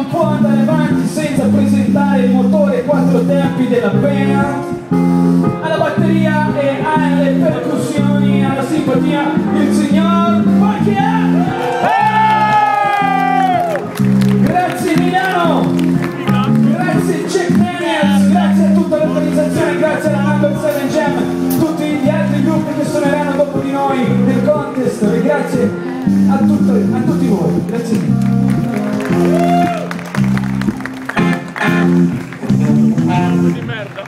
non può andare avanti senza presentare il motore 4 tempi della band. Alla batteria e alle percussioni, alla simpatia, il signor Macchia. Grazie Milano, grazie Jack Daniels, grazie a tutta l'organizzazione, grazie alla Number 7 Jam, tutti gli altri gruppi che suoneranno dopo di noi nel contest, e grazie a tutti voi, grazie mille. Di merda.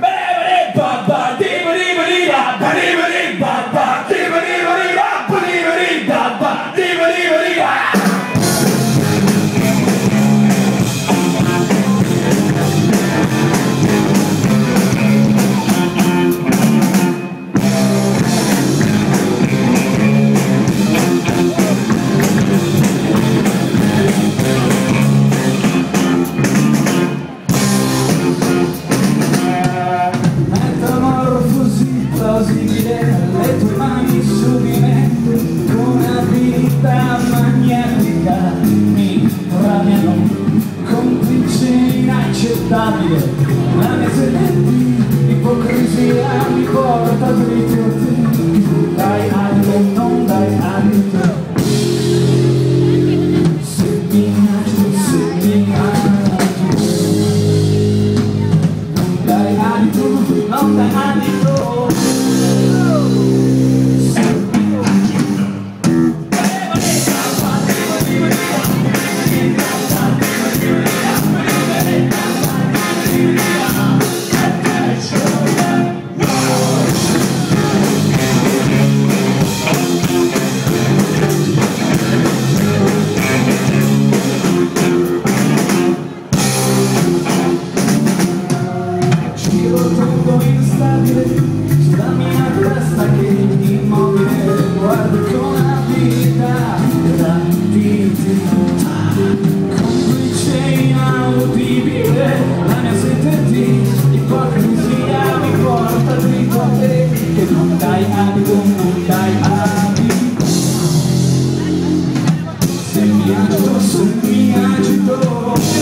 Le tue mani su di me, un'abilità magnetica mi radiano, complice inaccettabile, la mia sedenti ipocrisia mi porta dritto a te, dai adito, non dai adito, se mi agito, non dai adito, non dai adito. Sulla mia testa che immobile guardo con abilità da difficoltà, complice inaudibile, la mia sete di ipocrisia mi porta dritto a te, che non dai abito, non dai abito, se mi agito,